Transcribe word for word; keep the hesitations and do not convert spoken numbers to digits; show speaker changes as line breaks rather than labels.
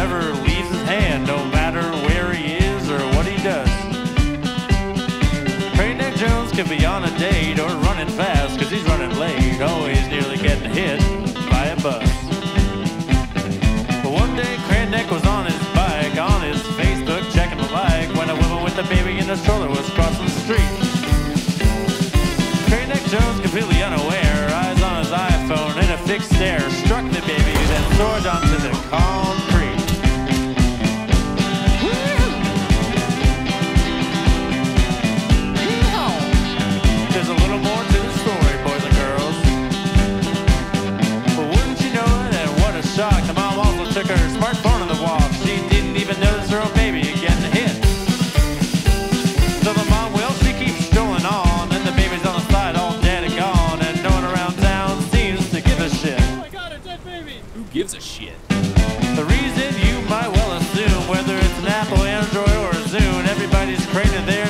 never leaves his hand, no matter where he is or what he does. Crane Neck Jones could be on a date or running fast, cause he's running late, always nearly getting hit by a bus. But one day Crane Neck was on his bike, on his Facebook checking the like, when a woman with a baby in a stroller was crossing the street. Crane Neck Jones, completely unaware, eyes on his iPhone in a fixed stare, struck the baby, then soared onto the concrete. There's a little more to the story, boys and girls. But wouldn't you know it, and what a shock, the mom also took her smartphone on the walk. She didn't even notice her own baby getting hit. So the mom, well, she keeps strolling on, and the baby's on the side all dead and gone, and no one around town seems to give a shit.
Oh my god, a dead baby! Who gives a shit?
The reason you might well assume, whether it's an Apple, Android, or a Zune, everybody's craning there